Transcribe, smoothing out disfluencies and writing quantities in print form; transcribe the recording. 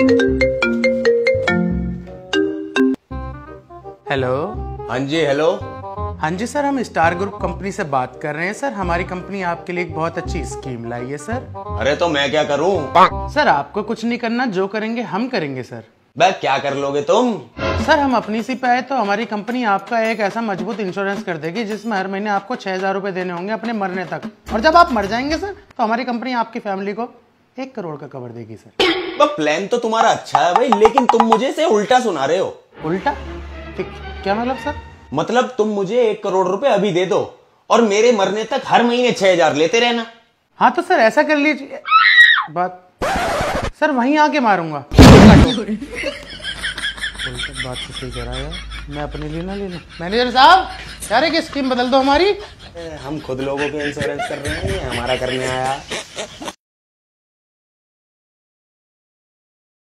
Hello. हाँ जी, hello. हाँ जी सर, हम स्टार ग्रुप कंपनी से बात कर रहे हैं सर। हमारी कंपनी आपके लिए एक बहुत अच्छी स्कीम लाई है सर। अरे तो मैं क्या करूं? सर आपको कुछ नहीं करना, जो करेंगे हम करेंगे सर। बे क्या कर लोगे तुम? सर हम अपनी सी पे आए तो हमारी कंपनी आपका एक ऐसा मजबूत इंश्योरेंस कर देगी जिसमें हर महीने आपको 6,000 रुपए देने होंगे अपने मरने तक, और जब आप मर जाएंगे सर तो हमारी कंपनी आपकी फैमिली को 1 करोड़ का कवर देगी सर। प्लान तो तुम्हारा अच्छा है भाई, लेकिन तुम मुझे से उल्टा सुना रहे हो। उल्टा? क्या मतलब सर? मतलब तुम मुझे 1 करोड़ रुपए अभी दे दो और मेरे मरने तक हर महीने 6,000 लेते रहना। हाँ तो सर ऐसा कर लीजिए। बात सर वहीं आके मारूंगा। बात तो सही कह रहा है, मैं अपने लिए ना ले लूं। मैनेजर साहब यार एक स्कीम बदल दो हमारी। हम खुद लोगों के इंश्योरेंस कर रहे हैं, ये हमारा करने आया।